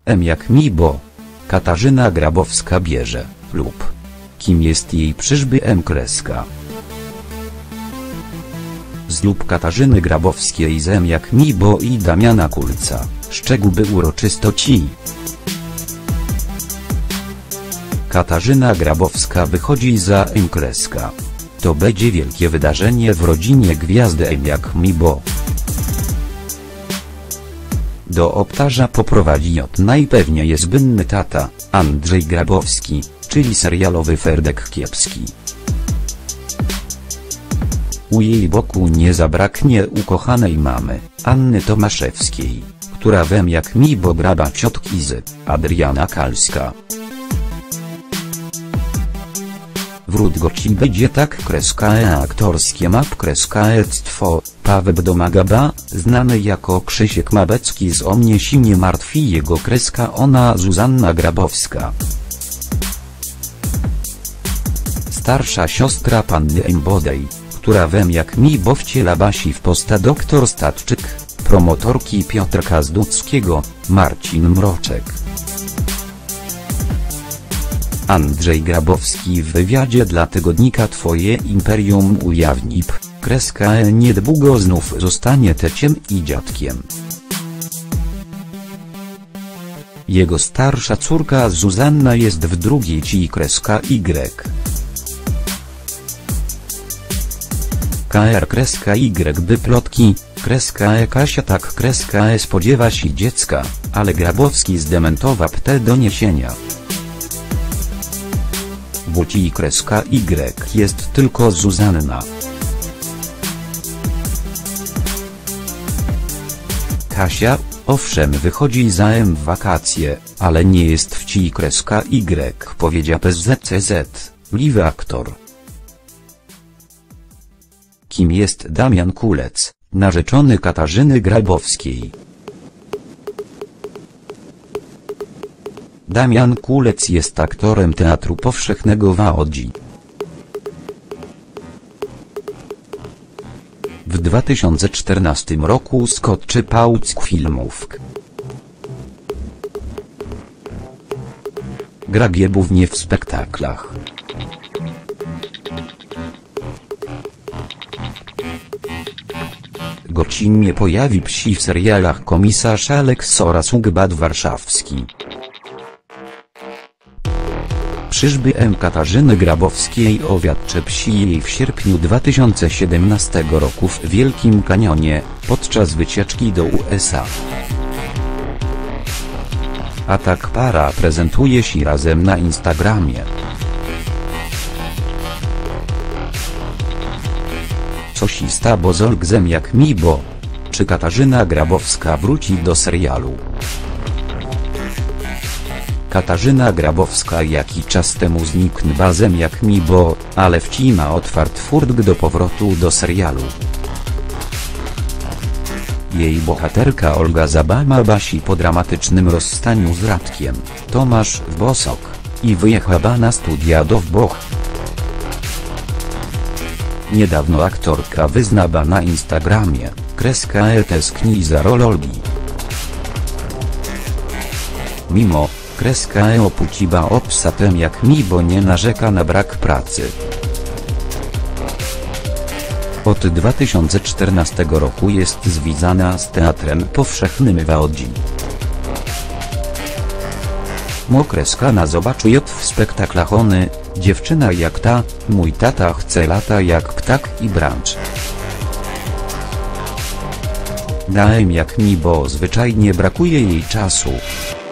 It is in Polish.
M jak mi bo. Katarzyna Grabowska bierze, lub. Kim jest jej przyszły M kreska. Zlub Katarzyny Grabowskiej z M jak mi bo i Damiana Kulca, szczegóły uroczystości. Katarzyna Grabowska wychodzi za M kreska. To będzie wielkie wydarzenie w rodzinie gwiazdy M jak mi bo. Do ołtarza poprowadzi najpewniej zbynny tata, Andrzej Grabowski, czyli serialowy Ferdek Kiepski. U jej boku nie zabraknie ukochanej mamy, Anny Tomaszewskiej, która w M jak mi bo gra ciotki z, Adriana Kalska. Wrót goci będzie tak kreska aktorskie map kreskaectwo, Paweł Domagaba, znany jako Krzysiek Mabecki z O mnie si nie martwi jego kreska ona Zuzanna Grabowska. Starsza siostra panny M bodej, która w M jak mi bo wciela Basi w posta dr Statczyk, promotorki Piotrka Zduckiego, Marcin Mroczek. Andrzej Grabowski w wywiadzie dla tygodnika Twoje Imperium ujawni kreska niedługo znów zostanie teciem i dziadkiem. Jego starsza córka Zuzanna jest w drugiej ci kreska Y. KR kreska Y by plotki, kreska Kasia tak kreska spodziewa się dziecka, ale Grabowski zdementował te doniesienia. Buci kreska Y jest tylko Zuzanna. Kasia, owszem wychodzi za M w wakacje, ale nie jest w ci kreska Y powiedział PZCZ, liwy aktor. Kim jest Damian Kulec, narzeczony Katarzyny Grabowskiej? Damian Kulec jest aktorem Teatru Powszechnego w Łodzi. W 2014 roku skoczy Pauck filmów. Gra głównie w spektaklach. Gocinnie pojawi się w serialach Komisarz Alex oraz Ugbad Warszawski. Przyszły M Katarzyny Grabowskiej owiadcze psi jej w sierpniu 2017 roku w Wielkim Kanionie, podczas wycieczki do USA. A tak para prezentuje się razem na Instagramie. Coś sta bo zolg zem jak mi bo. Czy Katarzyna Grabowska wróci do serialu? Katarzyna Grabowska jakiś czas temu zniknęła zem jak mi bo, ale wcina otwart furtk do powrotu do serialu. Jej bohaterka Olga Zabama Basi po dramatycznym rozstaniu z Radkiem, Tomasz w Bosok, i wyjechała na studia do Włoch. Niedawno aktorka wyznała na Instagramie, kreska tęskni za rolą Olgi. Mimo, kreska opuściła obsatem jak mi bo nie narzeka na brak pracy. Od 2014 roku jest związana z Teatrem Powszechnym w Łodzi. Kreska na zobaczy w spektaklach Ony, Dziewczyna jak ta, Mój tata chce lata jak ptak i Branch. Na M jak mi bo zwyczajnie brakuje jej czasu.